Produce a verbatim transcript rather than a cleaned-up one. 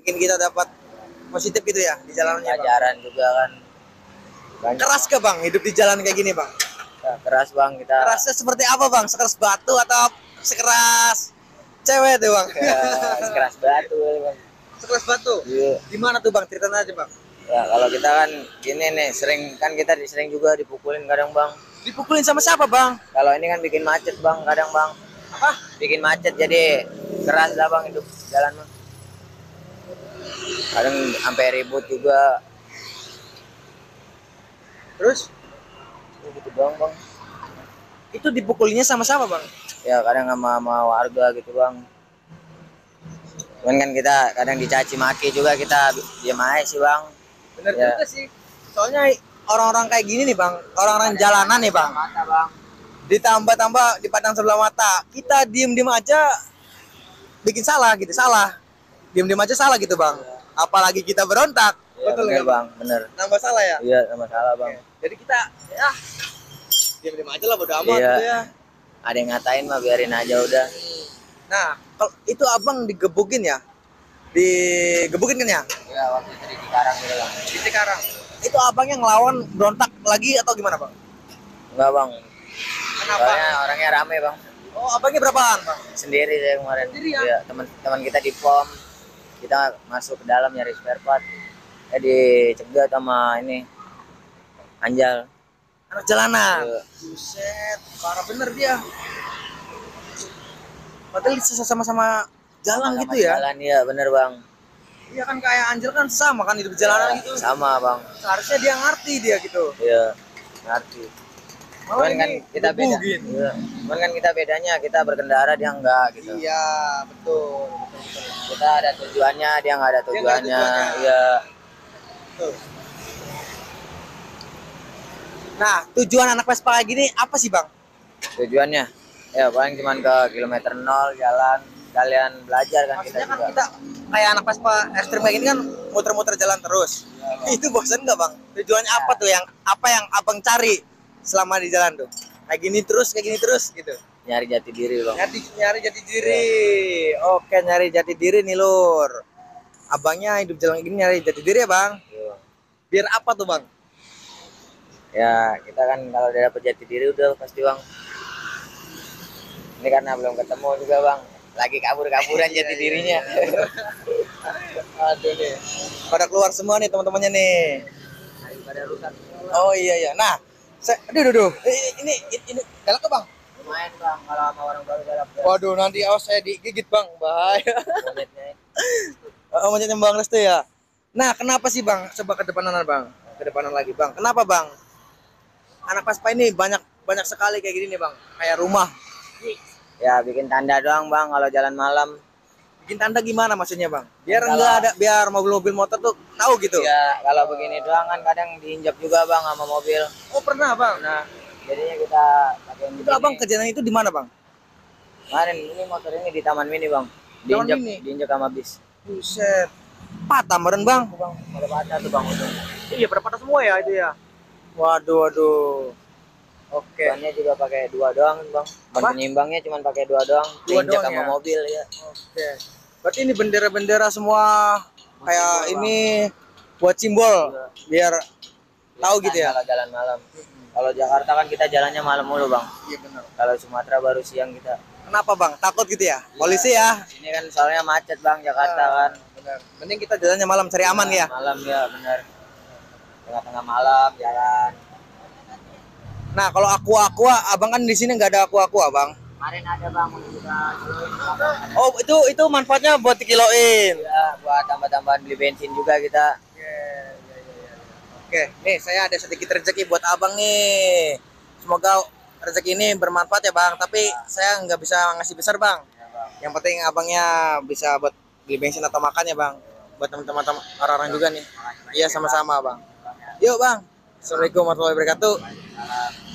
bikin kita dapat positif gitu ya di jalannya, Bang. Pelajaran juga kan. Banyak. Keras ke Bang hidup di jalan kayak gini, Bang? Ya, keras Bang kita. Kerasnya seperti apa, Bang? Sekeras batu atau sekeras cewek tuh, Bang? Ya, sekeras batu Bang. Sekeras batu? Iya. Gimana tuh, Bang? Ceritain aja, Bang. Ya kalau kita kan gini nih, sering kan kita sering juga dipukulin kadang Bang. Dipukulin sama siapa, Bang? Kalau ini kan bikin macet Bang kadang Bang. Apa? Bikin macet jadi keras lah Bang hidup jalan Bang. Kadang sampai ribut juga. Terus? Gitu doang Bang. Itu dipukulinya sama siapa, Bang? Ya kadang sama, sama warga gitu Bang. Cuman kan kita kadang dicaci maki juga, kita diam aja sih Bang. Bener Ya. juga sih. Soalnya orang-orang kayak gini nih, Bang, orang-orang jalanan nih, Bang. Mata Bang. Ditambah-tambah di padang sebelah mata. Kita diem-diem aja bikin salah gitu, salah. Diem-diem aja salah gitu, Bang. Apalagi kita berontak. Ya, Betul bener nggak, Bang, bener. Nambah salah ya? Iya sama salah Bang. Jadi kita ya diem-diem aja lah, bodo amat Iya. gitu ya. Ada yang ngatain mah biarin aja udah. Nah, kalau itu Abang digebukin ya? Digebukin kan ya? Ya waktu itu di Cikarang gitu Bang. Di Cikarang. Itu Abang yang ngelawan berontak lagi atau gimana, Bang? Enggak Bang. Kenapa? Soalnya orangnya rame Bang. Oh, Abangnya berapaan, Bang? Sendiri saya kemarin. Sendiri ya? Iya, teman-teman kita di pom. Kita masuk ke dalam nyari spare part. Eh dicegat sama ini Anjal. Anak jalanan. Iya. Buset, parah bener dia. Padahal sama-sama jalan Sama gitu ya? Jalan iya bener Bang. Iya kan kayak Anjir kan sama kan hidup jalanan Iya, gitu. sama Bang. Seharusnya dia ngerti dia gitu. Iya, ngerti. Malah Cuman kan ini kita beda. gebugin. Iya. Cuman kan kita bedanya kita berkendara dia enggak gitu. Iya, betul. betul, betul. Kita ada tujuannya, dia nggak ada Dia nggak ada tujuannya. tujuannya. Iya. Tuh. Nah, tujuan anak Vespa kayak gini apa sih, Bang? Tujuannya ya paling cuman ke kilometer nol jalan kalian belajar kan. Maksudnya kita kan juga. kita kayak anak Vespa ekstrim kayak gini kan muter-muter jalan terus. Iya, Itu bosan nggak, Bang? Tujuannya apa tuh yang apa yang Abang cari selama di jalan tuh? Kayak gini terus, kayak gini terus gitu. Nyari jati diri Bang. Nyari nyari jati diri. Oke, nyari jati diri nih, Lur. Abangnya hidup jalan gini nyari jati diri ya, Bang? Iya. Biar apa tuh, Bang? Ya kita kan kalau udah dapet jati diri udah pasti Bang. Ini karena belum ketemu juga Bang. Lagi kabur-kaburan jati dirinya. Aduh nih. Pada keluar semua nih teman-temannya nih. Daripada rusak. Oh iya iya. Nah, saya aduh aduh, aduh. Eh, ini ini, ini galak ke, Bang? Lumayan Bang kalau sama orang baru galak. Waduh, nanti awas saya digigit, Bang. Bahaya. Monyetnya. Oh, monyetnya Bang Restu ya. Nah, kenapa sih, Bang? Coba ke depanan, Bang. Ke depanan lagi, Bang. Kenapa, Bang? Anak Vespa ini banyak banyak sekali kayak gini nih, Bang. Kayak rumah. Ya bikin tanda doang Bang kalau jalan malam. Bikin tanda gimana maksudnya, Bang? Biar Kalau- enggak ada biar mobil-mobil motor tuh tahu gitu. Ya kalau begini doang kan kadang diinjak juga Bang sama mobil. Oh, pernah, Bang. Nah jadinya kita pakai yang Itu Abang kejadian itu di mana, Bang? kemarin ini motor ini di Taman Mini Bang. Taman Diinjak Mini? diinjak sama bis. Buset. Patah meren, Bang. Bang ada patah tuh Bang itu. Iya, pada patah semua ya itu ya. Waduh, waduh. Oke. Bannya juga pakai dua doang Bang. Ban Apa? penyimbangnya cuma pakai dua doang. Dua Diinjak doang sama ya? mobil ya. Oke. Berarti ini bendera-bendera semua kayak simbol, Bang. ini buat simbol Iya. biar tahu gitu ya. Kalau jalan malam. Kalau Jakarta kan kita jalannya malam mulu Bang. Iya benar. Kalau Sumatera baru siang kita. Kenapa, Bang? Takut gitu ya? Polisi ya? Ini kan soalnya macet Bang Jakarta kan. Benar. Mending kita jalannya malam cari aman ya. Malam ya benar. Tengah-tengah malam jalan. Nah, kalau aqua-aqua, Abang kan di sini nggak ada aqua-aqua, Bang. Kemarin ada Bang kita kiloin. Oh, itu itu manfaatnya buat dikiloin. Ya buat tambah-tambahan beli bensin juga kita. Oke, ya, ya, ya. Oke, nih saya ada sedikit rezeki buat Abang nih. Semoga rezeki ini bermanfaat ya, Bang. Tapi saya nggak bisa ngasih besar, Bang. Ya, Bang. Yang penting Abangnya bisa buat beli bensin atau makan ya, Bang. Buat teman-teman orang-orang juga nih. Iya, sama-sama, Bang. Yuk, Bang. Assalamualaikum warahmatullahi wabarakatuh.